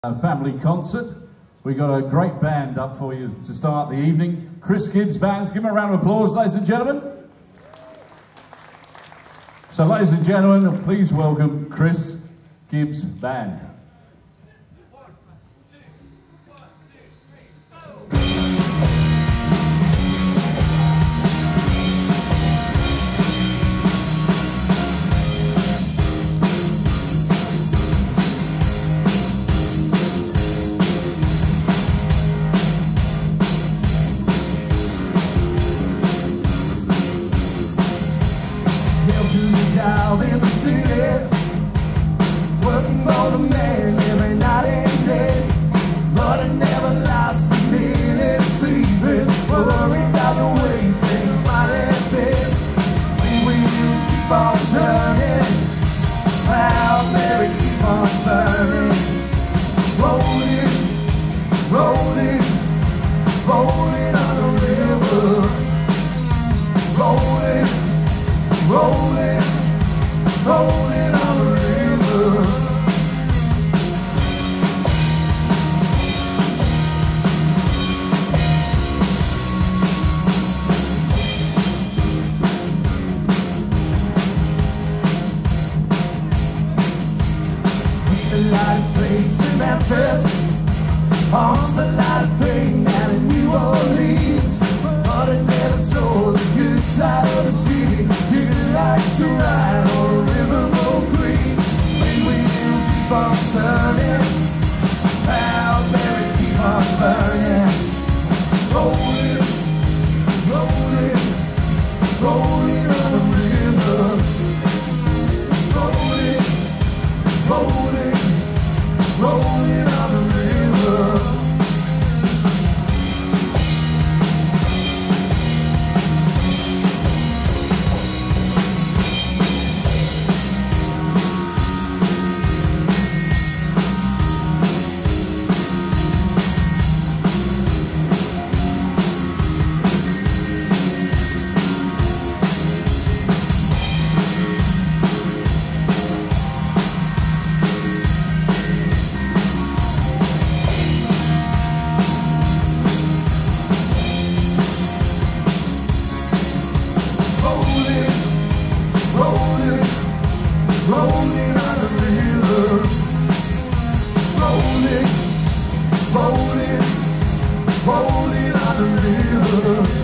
Family concert. We got a great band up for you to start the evening. Chris Gibbs Bands. Give them a round of applause, ladies and gentlemen. So, ladies and gentlemen, please welcome Chris Gibbs Band. Out in the city, working for the man every night and day, but I never lost a minute sleeping, worried about the way things might have been. We will keep on turning, how Mary keep on burning, rolling, rolling, rolling on the river, rolling, rolling, rolling on the river. Keep a lot of place in Memphis, almost a lot of pain down in New Orleans, but I never saw the good side of the city. You like to ride on a river more green. We will keep on turning, how Mary keep on burning, rolling, rolling, rolling on the river, rolling, rolling, rolling on the river. Rolling on the river, rolling, rolling, rolling on the river.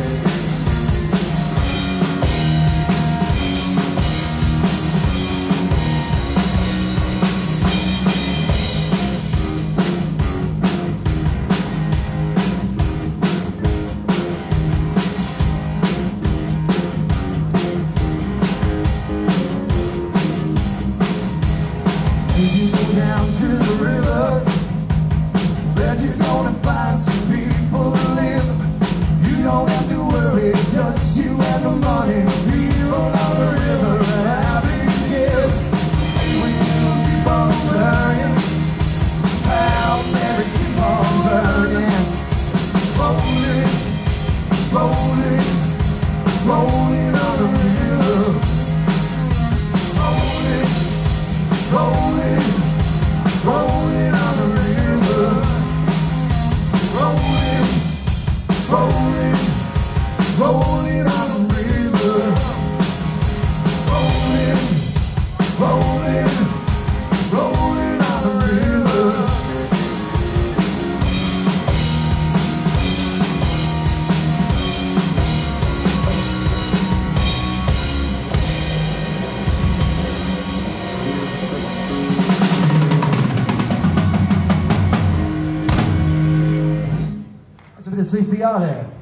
If you go down to the river, bet you're gonna find some people to live. You don't have to worry, just you and the money. Here on the river, and I'll be here. We will keep on turning, how Mary keep on burning, rolling, rolling, rolling on the river, rolling, rolling, rolling on the river, rolling, rolling, rolling on the river, rolling, rolling, rolling on the river. That's a bit of CCR there.